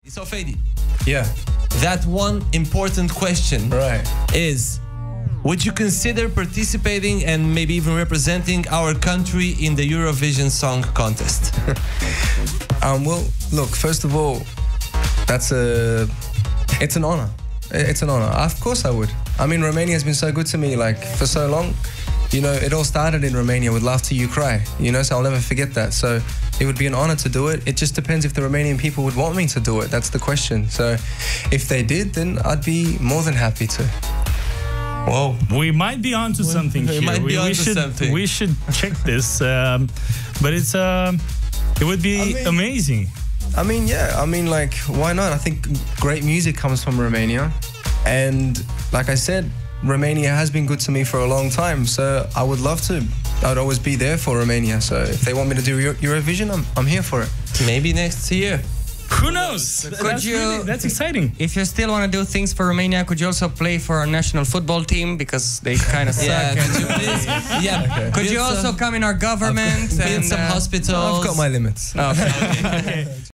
So Fadi, Yeah. that one important question Right. is, would you consider participating and maybe even representing our country in the Eurovision Song Contest? Well, look, first of all, it's an honor. It's an honor. Of course I would. I mean, Romania has been so good to me, like, for so long. You know, it all started in Romania with Laugh Till You Cry, you know, so I'll never forget that. So it would be an honor to do it. It just depends if the Romanian people would want me to do it. That's the question. So if they did, then I'd be more than happy to. Whoa. We might be onto something here. We should check this. But it would be amazing. I mean, yeah. I mean, like, why not? I think great music comes from Romania. And like I said, Romania has been good to me for a long time. So I would love to. I'd always be there for Romania. So if they want me to do Eurovision, I'm here for it. Maybe next year. Who knows? That's exciting. If you still want to do things for Romania, could you also play for our national football team, because they kind of suck? Could you please? Okay. Could you also come in our government? Build some hospitals. I've got my limits. Okay.